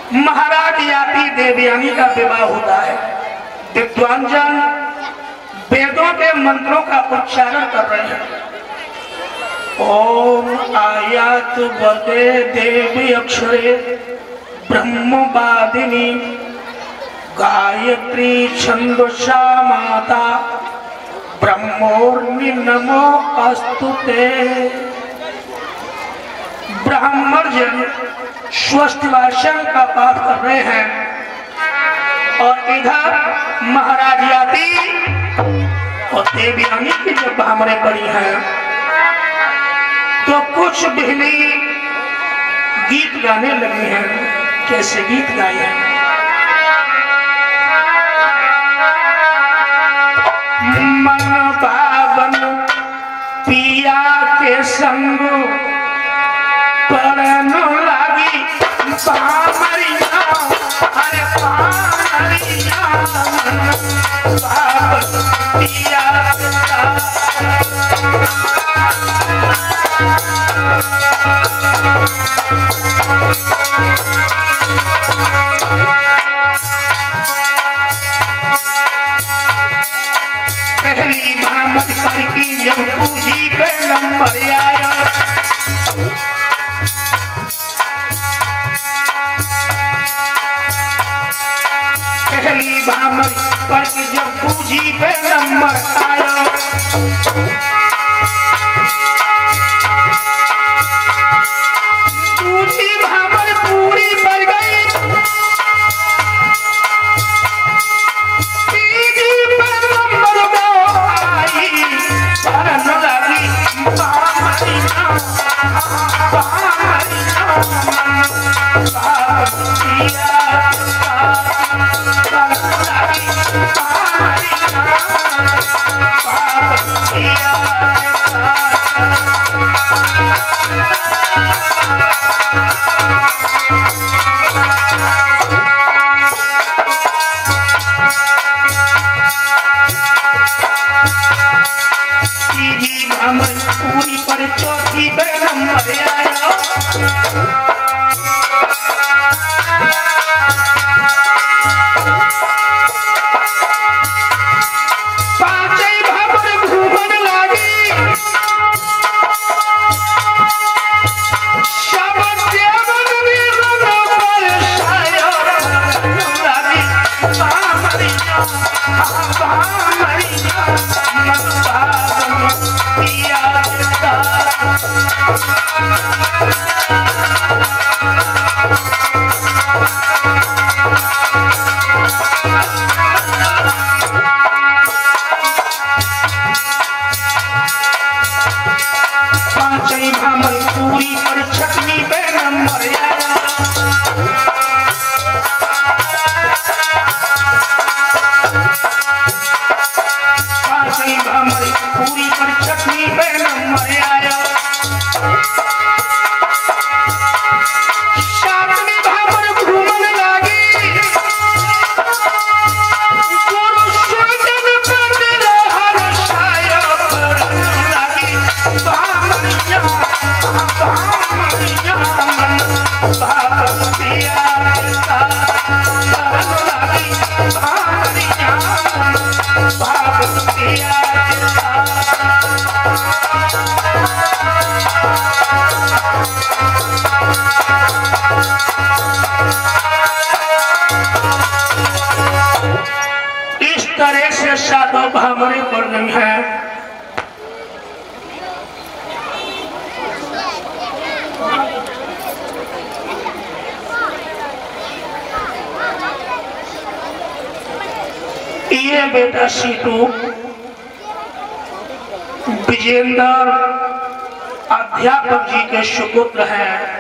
महाराज याति देवयानी का विवाह होता है। विद्वान जन वेदों के मंत्रों का उच्चारण कर रहे हैं। ओम आयात वदे देवी अक्षरे ब्रह्मवादिनी गायत्री छंदसा माता ब्रह्मोर्नि नमो अस्तुते। ब्राह्मण जन स्वस्तिवाचन का पाठ कर रहे हैं और इधर महाराज याति और देवयानी की जब भामरे पड़ी हैं तो कुछ बहनी गीत गाने लगी हैं। कैसे गीत गाए हैं? मन पावन पिया के संग परन लागी पामरिया, अरे पामरिया मन पावन पिया पहली भामत करके जब पूजी पे नंबर आया, पहली भामत करके जब पूजी पे नंबर आया, दूसरी भामत पूरी बढ़ गई, पूरी पर चौथी पे नंबर आया, पांचई भामर घूमन लागी, शबद देवन वीरन पर छाया लागी, पामरिया पामरिया मन पावन पिया पांचई भामर पूरी पर छठवीं पे नंबर आया, पांचई भामर पूरी पर छठवीं पे नंबर आया, सातवीं भामर घूमन लागी, गुरु सुजन पर हर छाया पर लागी, पामरिया पामरिया मन पावन पिया लागी, पामरिया पावन पिया इस तरह से साधो भामरे पड़ रही है। ये बेटा सीटू विजेंद्र अध्यापक जी के सुपुत्र हैं।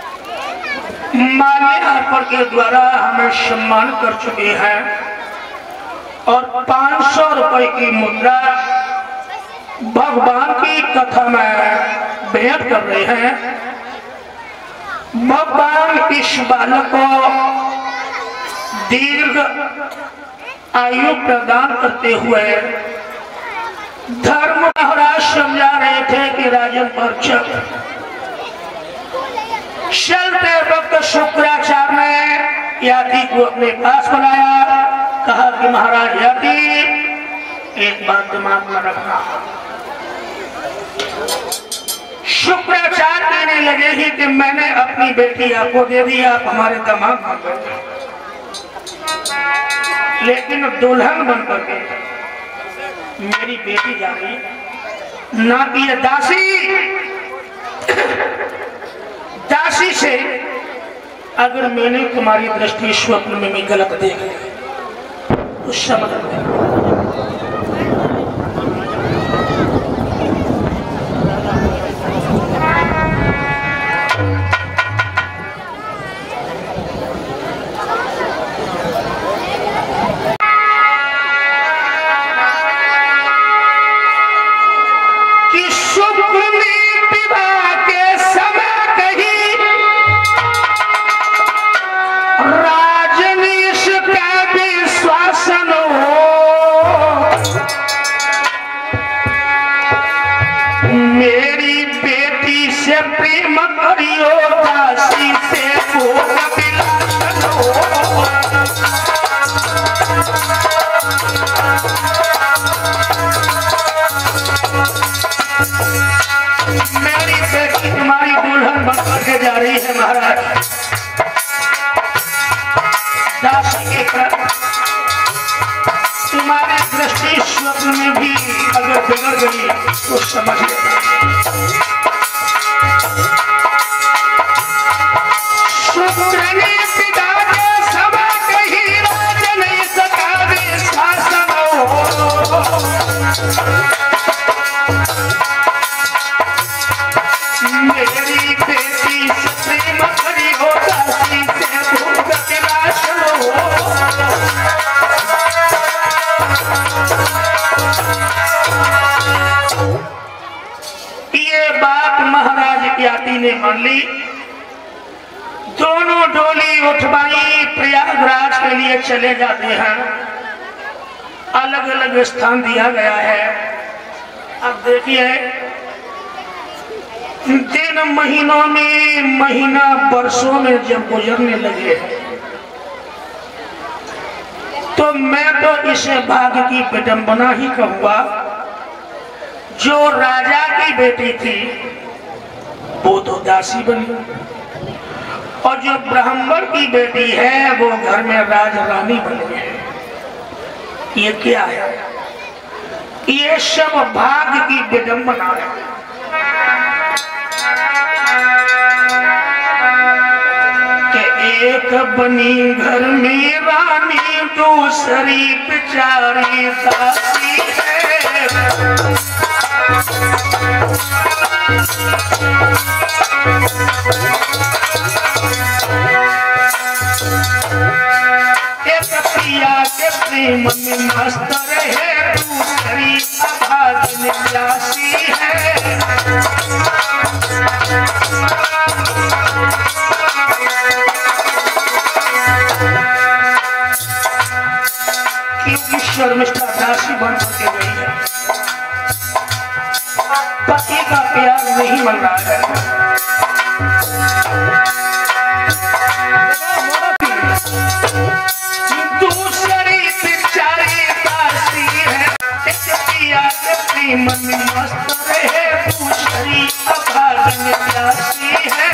माल्यार्पण के द्वारा हमें सम्मान कर चुके हैं और 500 रुपए की मुद्रा भगवान की कथा में भेंट कर रहे हैं। भगवान इस बालक को दीर्घ आयु प्रदान करते हुए धर्म महाराज समझा रहे थे कि राजन परीक्षक चलते वक्त शुक्राचार्य ने याती को अपने पास बुलाया, कहा कि महाराज याती, एक बात दिमाग में रखना। शुक्राचार्य कहने लगे ही कि मैंने अपनी बेटी आपको दे दी, आप हमारे दामाद बन गए, लेकिन दुल्हन बन करके मेरी बेटी जा रही ना कि ये दासी से अगर मैंने तुम्हारी दृष्टि स्वप्न में भी गलत देख ली तो समझ लो। मेरी बेटी तुम्हारी दुल्हन बनकर के जा रही है महाराज। दासी के कारण तुम्हारी दृष्टि स्वप्न में भी अगर बिगड़ गई तो समझ लेना। शुक्र ने पिता के सभा कही राज नहीं सका शासन हो। मेरी बेटी से प्रेम करी हो, दासी से भूख के नाशन हो। ये बात महाराज याती ने मान ली। दोनों डोली उठवाई, प्रयागराज के लिए चले जाते हैं। अलग अलग स्थान दिया गया है। अब देखिए, दिन महीनों में, महीना वर्षों में जब गुजरने लगे तो मैं तो इसे भाग्य की विडंबना ही कहूंगा। जो राजा की बेटी थी वो तो दासी बनी, और जो ब्राह्मण की बेटी है वो घर में राजरानी बनी है। ये क्या है? ये सब भाग्य की विडंबना है। एक बनी घर में रानी, दूसरी बेचारी दासी है। एक पिया के प्रेम में मस्त रहे, दूसरी अभागिन दासी है। शर्मिष्ठा दासी बन के गई है, पति का प्यार नहीं मिल रहा है। दूसरी बेचारी दासी है। एक पिया के प्रेम में मस्त रहे, दूसरी अभागिन दासी है।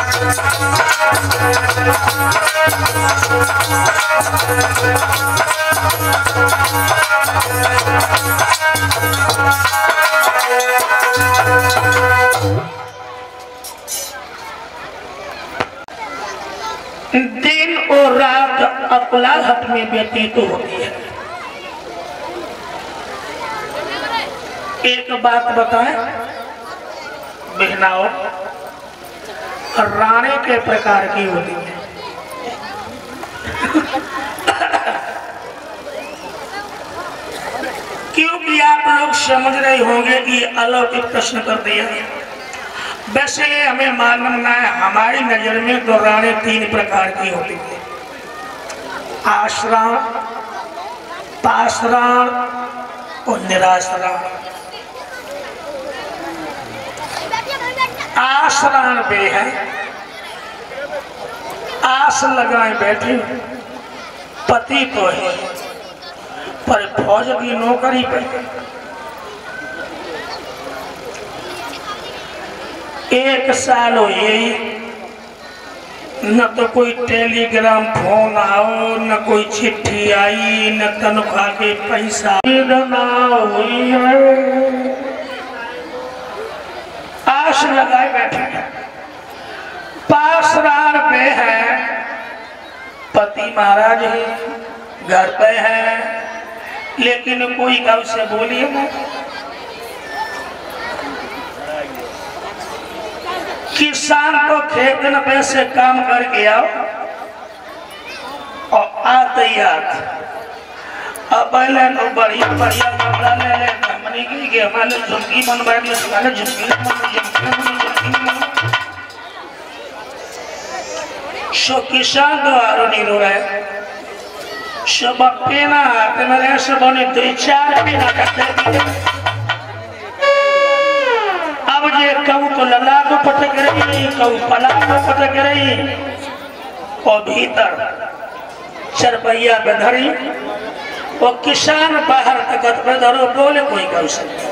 दिन और रात अकुलाहट में व्यतीत होती है। एक बात बताएं बहनाओं, रानी के प्रकार की होती है। क्योंकि आप लोग समझ रहे होंगे कि अलौकिक प्रश्न कर दिया। वैसे हमें मालूम ना है, हमारी नजर में तो रानी 3 प्रकार की होती है। आश्राण, पाशराण और निराश्राण। आश्राण वे है आस लगाए बैठे, पति तो है पर फौज की नौकरी पे। एक साल हो यही, न तो कोई टेलीग्राम फोन आओ, न कोई चिट्ठी आई, न तनख्वाह के पैसा ना हुई है। आस लगाए बैठे, पासरार पे है, पति महाराज है, घर पे है, लेकिन कोई कब से बोलिए ना। किसान को खेत में से काम करके आओ और आते ही अब पहले तो बढ़िया बढ़िया कपड़ा ले ले, हमने की हमारे झुमकी बनवा दी, हमारे झुमकी सो किसान द्वारा नहीं रो रहे, सब पेना हाथ में ले, सब ने 2-4 पेना करते। अब ये कहू तो लला को पटक रही, कहू पला को पटक रही, और भीतर चरपैया पे धरी, और किसान बाहर तक पे धरो, बोले कोई कह सकता।